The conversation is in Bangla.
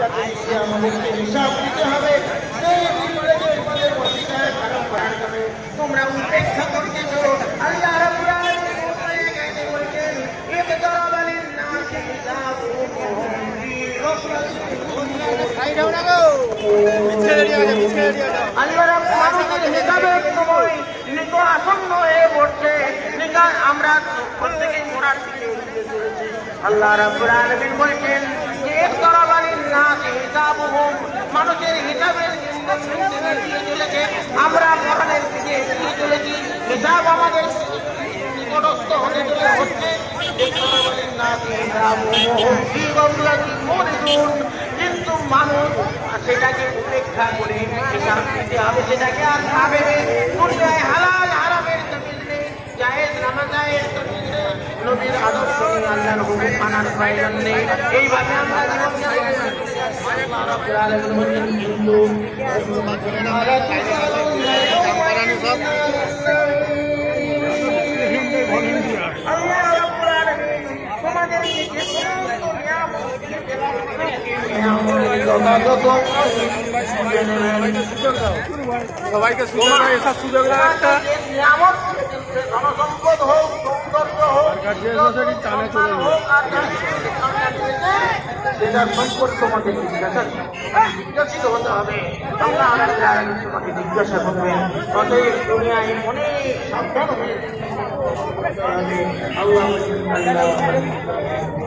আমাদেরকে হিসাব দিতে হবে। তোমরা উপেক্ষা করতেছ। আল্লাহ রাব্বুল আলামিন বলছেন ইকতারাবা লিন-নাসি হিসাবুহুম ফি আল্লাহ মানুষের হিসাবের সময় নিকট আসন্ন হয়ে পড়ছে। আমরা প্রত্যেকেই মরার দিকে এগিয়ে চলেছি। আল্লাহ রাব্বুল আলামিন বলছেন যে ইকতারাবা লিন-নাসি হিসাবুহুম, মানুষের হিসাবের এগিয়ে চলেছে। আমরা মরণের দিকে এগিয়ে চলেছি। হিসাব আমাদের নিকটস্থ হতে হচ্ছে। কিন্তু মানুষ সেটাকে উপেক্ষা করে হিসাব দিতে হবে, সেটাকে আর না ভেবে হালাল হারামের জমিনে জায়েজ নামাজায়েজ জমিনে নবীর আদর্শ নিয়ে আল্লাহর হুকুম মানার প্রয়োজন নেই। এইভাবে আমরা সবাইকে সুযোগ এসব সুযোগ একটা জনসম্পদ হোক, সৌন্দর্য হোক, সেটার সম্পর্কে তোমাকে জিজ্ঞাসিত হতে হবে। তোমাকে জিজ্ঞাসা করবেন। অতএব দুনিয়ায় অনেক সাবধান হয়ে আল্লাহ